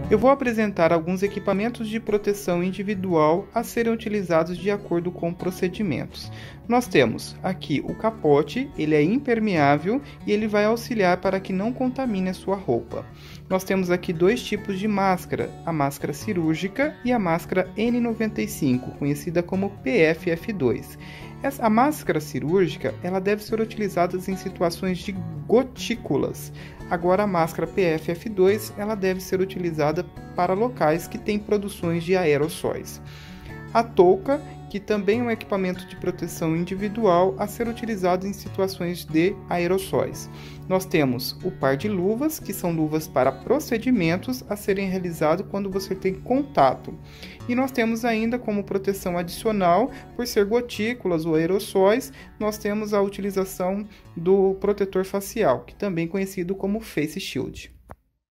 Eu vou apresentar alguns equipamentos de proteção individual a serem utilizados de acordo com procedimentos. Nós temos aqui o capote, ele é impermeável e ele vai auxiliar para que não contamine a sua roupa. Nós temos aqui dois tipos de máscara, a máscara cirúrgica e a máscara N95, conhecida como PFF2. A máscara cirúrgica ela deve ser utilizada em situações de gotículas. Agora a máscara PFF2 ela deve ser utilizada para locais que têm produções de aerossóis. A touca, que também é um equipamento de proteção individual a ser utilizado em situações de aerossóis. Nós temos o par de luvas, que são luvas para procedimentos a serem realizados quando você tem contato. E nós temos ainda como proteção adicional, por ser gotículas ou aerossóis, nós temos a utilização do protetor facial, que também é conhecido como Face Shield.